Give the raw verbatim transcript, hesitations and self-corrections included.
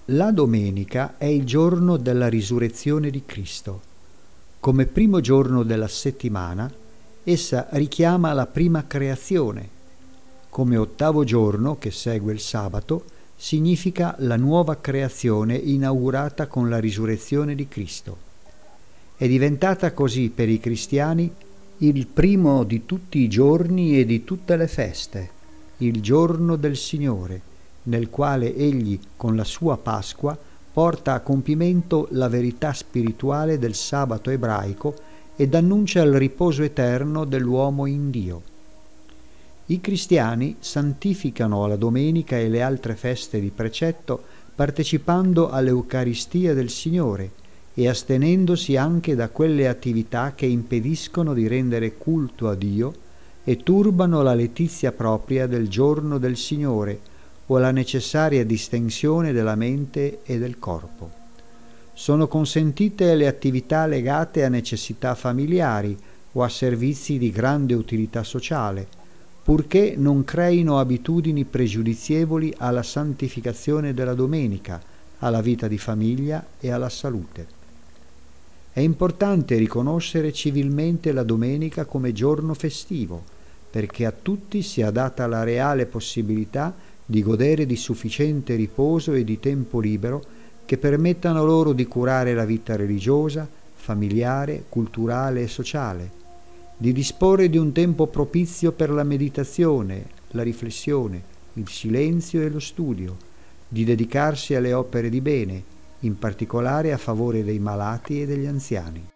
La domenica è il giorno della risurrezione di Cristo. Come primo giorno della settimana, essa richiama la prima creazione. Come ottavo giorno, che segue il sabato, significa la nuova creazione inaugurata con la risurrezione di Cristo. È diventata così per i cristiani il primo di tutti i giorni e di tutte le feste, il giorno del Signore, nel quale egli, con la sua Pasqua, porta a compimento la verità spirituale del sabato ebraico ed annuncia il riposo eterno dell'uomo in Dio. I cristiani santificano la domenica e le altre feste di precetto partecipando all'Eucaristia del Signore e astenendosi anche da quelle attività che impediscono di rendere culto a Dio e turbano la letizia propria del giorno del Signore o la necessaria distensione della mente e del corpo. Sono consentite le attività legate a necessità familiari o a servizi di grande utilità sociale, purché non creino abitudini pregiudizievoli alla santificazione della domenica, alla vita di famiglia e alla salute. È importante riconoscere civilmente la domenica come giorno festivo, perché a tutti sia data la reale possibilità di godere di sufficiente riposo e di tempo libero che permettano loro di curare la vita religiosa, familiare, culturale e sociale, di disporre di un tempo propizio per la meditazione, la riflessione, il silenzio e lo studio, di dedicarsi alle opere di bene, in particolare a favore dei malati e degli anziani.